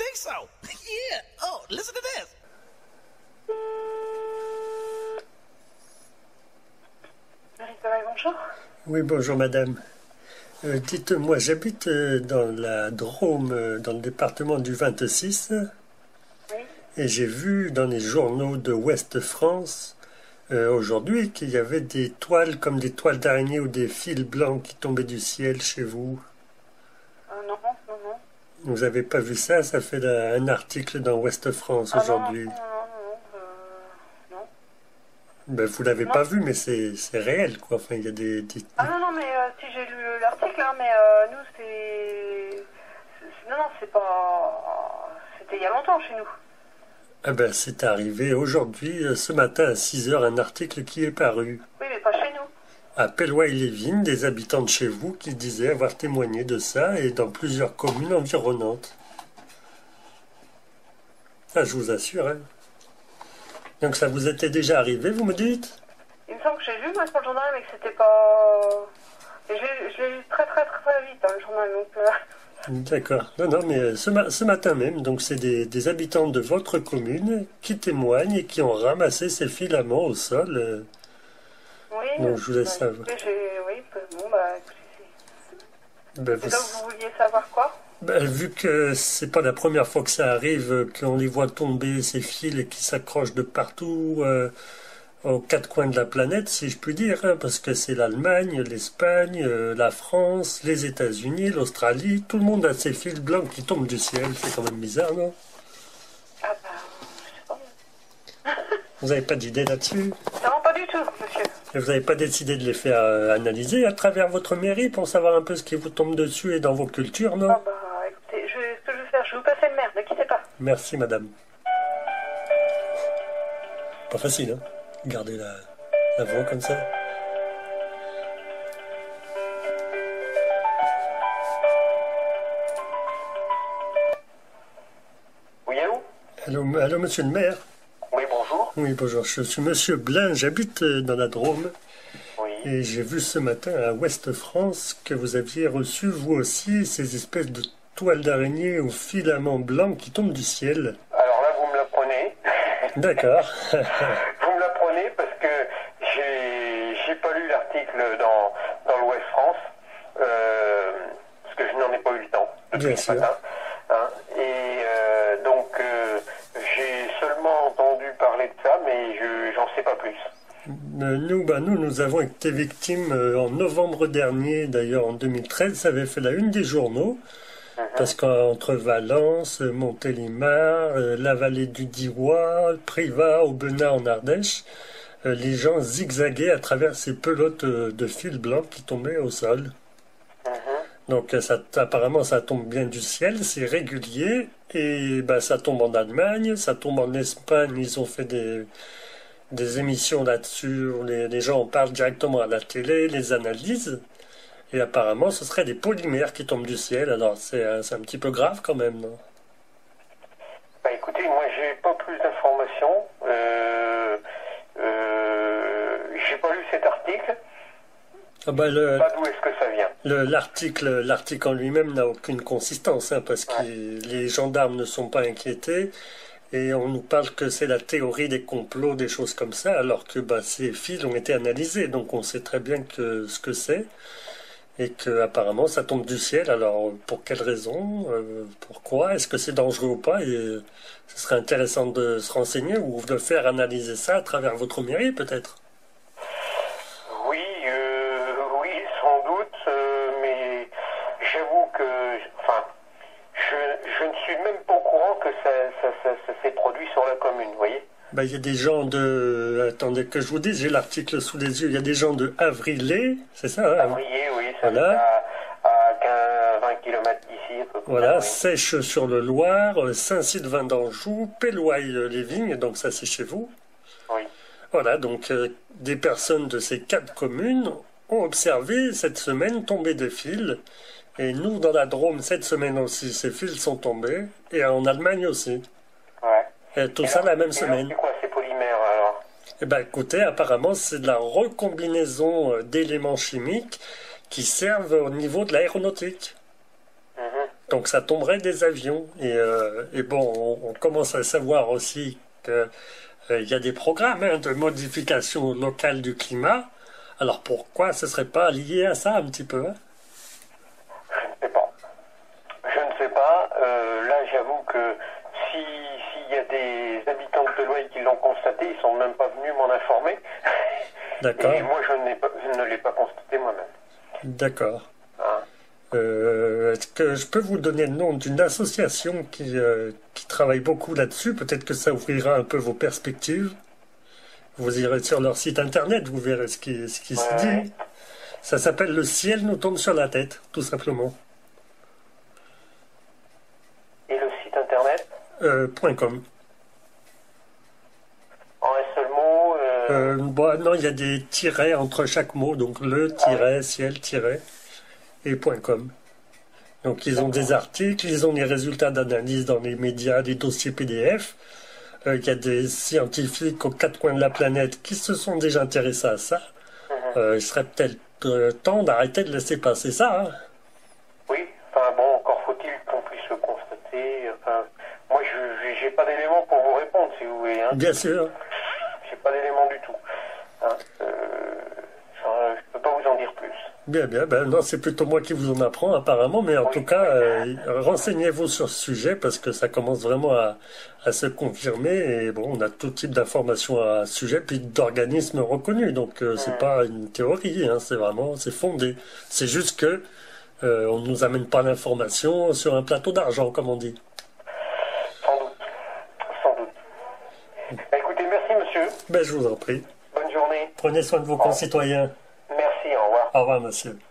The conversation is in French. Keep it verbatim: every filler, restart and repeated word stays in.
think so. Yeah. Oh, listen to this. Bonjour. Oui, bonjour madame. Euh, dites-moi, j'habite euh, dans la Drôme, euh, dans le département du vingt-six, Oui. et j'ai vu dans les journaux de Ouest France euh, aujourd'hui qu'il y avait des toiles comme des toiles d'araignée ou des fils blancs qui tombaient du ciel chez vous. Euh, non, non, non. Vous n'avez pas vu ça? Ça fait la- un article dans Ouest France Ah, aujourd'hui. non, non, non, non, euh, non. Ben, vous l'avez Non. pas vu, mais c'est c'est réel, quoi. Enfin, il y a des... des- Ah non, non, mais euh, si j'ai lu l'article, hein, mais euh, nous, c'est... c'est- Non, non, c'est pas... C'était il y a longtemps chez nous. Ah ben, c'est arrivé aujourd'hui, euh, ce matin à six heures, un article qui est paru. Oui, mais pas chez nous. À Pellois-les-Vignes, des habitants de chez vous qui disaient avoir témoigné de ça et dans plusieurs communes environnantes. Ça, je vous assure. Hein. Donc ça vous était déjà arrivé, vous me dites? Il me semble que j'ai lu, moi, sur le journal, mais que c'était pas... Et je l'ai je l'ai lu très, très, très, très vite, hein, le journal, donc... euh, D'accord. Non, non, mais ce, ma- ce matin même, donc c'est des, des habitants de votre commune qui témoignent et qui ont ramassé ces filaments au sol. euh. Oui, Non, je vous laisse bah, savoir. écoutez, j'ai- oui, bon, bah, écoutez, c'est... Ben, Et vous- donc, vous vouliez savoir quoi? ben, vu que c'est pas la première fois que ça arrive, euh, qu'on les voit tomber, ces fils et qui s'accrochent de partout, euh, aux quatre coins de la planète, si je puis dire, hein, parce que c'est l'Allemagne, l'Espagne, euh, la France, les États-Unis, l'Australie, tout le monde a ces fils blancs qui tombent du ciel. C'est quand même bizarre, non? Ah bah, je sais pas. Vous n'avez pas d'idée là-dessus? Non, pas du tout, monsieur. Et vous n'avez pas décidé de les faire euh, analyser à travers votre mairie pour savoir un peu ce qui vous tombe dessus et dans vos cultures, non? Ah bah, écoutez, je, ce que je vais faire, je vais vous passer le maire, ne quittez pas. Merci, madame. Pas facile, hein? Garder la, la voix comme ça. Oui, allô? Allô, allô, monsieur le maire? Oui, bonjour. Oui, bonjour, je suis monsieur Blin, j'habite euh, dans la Drôme. Oui. Et j'ai vu ce matin à Ouest France que vous aviez reçu, vous aussi, ces espèces de toiles d'araignée aux filaments blancs qui tombent du ciel. Alors là, vous me l'apprenez. D'accord. Vous me l'apprenez parce que j'ai j'ai pas lu l'article dans, dans l'Ouest France, euh, parce que je n'en ai pas eu le temps depuis Bien ce sûr. matin. Hein. Et euh, donc, euh, j'ai seulement entendu parler de ça, mais je j'en sais pas plus. Euh, Nous, bah, nous, nous avons été victimes euh, en novembre dernier, d'ailleurs en deux mille treize, ça avait fait la une des journaux, parce qu'entre Valence, euh, Montélimar, euh, la vallée du Diois, Privas, Aubenas en Ardèche, euh, les gens zigzaguaient à travers ces pelotes euh, de fils blancs qui tombaient au sol. Donc euh, ça, apparemment ça tombe bien du ciel, c'est régulier, et bah, ça tombe en Allemagne, ça tombe en Espagne, ils ont fait des, des émissions là-dessus, où les, les gens en parlent directement à la télé, les analysent, et apparemment ce serait des polymères qui tombent du ciel, alors c'est euh, c'est un petit peu grave quand même, non? Bah écoutez, moi j'ai pas plus d'informations. Euh, euh, j'ai pas lu cet article. Ah bah, le, Pas d'où est-ce que ça vient. le- l'article, l'article en lui-même n'a aucune consistance, hein, parce que Ouais. les gendarmes ne sont pas inquiétés, et on nous parle que c'est la théorie des complots, des choses comme ça, alors que bah, ces fils ont été analysés, donc on sait très bien que ce que c'est, et que apparemment ça tombe du ciel. Alors pour quelle raison, euh, pourquoi, est-ce que c'est dangereux ou pas? Et euh, ce serait intéressant de se renseigner ou de faire analyser ça à travers votre mairie peut-être. Oui, euh, oui, sans doute, euh, mais j'avoue que, enfin, je, je ne suis même pas au courant que ça, ça, ça, ça s'est produit sur la commune, vous voyez? Bah, il y a des gens de... Attendez que je vous dise, j'ai l'article sous les yeux. Il y a des gens de Avrilé, c'est ça, hein? Avrier, oui, ça Voilà. fait à, à quinze, vingt kilomètres d'ici, à peu près. Voilà, oui. Sèche-sur-le-Loir, euh, Saint-Sylvain d'Anjou, Pellois-les-Vignes, donc ça c'est chez vous. Oui. Voilà, donc euh, des personnes de ces quatre communes ont observé cette semaine tomber des fils. Et nous, dans la Drôme, cette semaine aussi, ces fils sont tombés. Et en Allemagne aussi. Ouais. Et tout Et ça alors- la même et alors, semaine. c'est quoi ces polymères alors? Eh ben, écoutez, apparemment, c'est de la recombinaison euh, d'éléments chimiques qui servent au niveau de l'aéronautique. Mhm. Donc ça tomberait des avions. Et, euh, et bon, on, on commence à savoir aussi qu'il euh, y a des programmes hein, de modification locale du climat. Alors pourquoi ce serait pas lié à ça un petit peu hein? Je ne sais pas. Je ne sais pas. Euh, là, j'avoue que si s'il y a des habitants de Deloitte qui l'ont constaté, ils sont même pas venus m'en informer. D'accord. Et moi, je, n'ai pas, je ne l'ai pas constaté moi-même. D'accord. Hein? Euh, est-ce que je peux vous donner le nom d'une association qui, euh, qui travaille beaucoup là-dessus? Peut-être que ça ouvrira un peu vos perspectives. Vous irez sur leur site internet, vous verrez ce qui, ce qui Ouais. se dit. Ça s'appelle Le ciel nous tombe sur la tête, tout simplement. Et le site internet? Euh, point .com. En un seul mot? Euh... Euh, bon, non, il y a des tirets entre chaque mot, donc le tiret, ciel, tiret, et point .com. Donc ils ont des articles, ils ont des résultats d'analyse dans les médias, des dossiers P D F. Euh, il y a des scientifiques aux quatre coins de la planète qui se sont déjà intéressés à ça. Euh, il serait peut-être euh, temps d'arrêter de laisser passer ça. Hein. Oui, enfin bon, encore faut-il qu'on puisse le constater. Enfin, moi, je j'ai pas d'éléments pour vous répondre, si vous voulez. Hein. Bien sûr. J'ai pas d'éléments du tout. Hein. Euh, enfin, je peux pas vous en dire plus. Bien, bien. Ben non, c'est plutôt moi qui vous en apprends apparemment, mais en Oui. tout cas, euh, renseignez-vous sur ce sujet parce que ça commence vraiment à, à se confirmer et bon, on a tout type d'informations à ce sujet, puis d'organismes reconnus. Donc euh, c'est Mm. pas une théorie, hein, c'est vraiment, c'est fondé. C'est juste que euh, on nous amène pas l'information sur un plateau d'argent, comme on dit. Sans doute. Sans doute. Bah, écoutez, merci monsieur. Ben je vous en prie. Bonne journée. Prenez soin de vos concitoyens. Merci, au revoir. Au revoir, monsieur.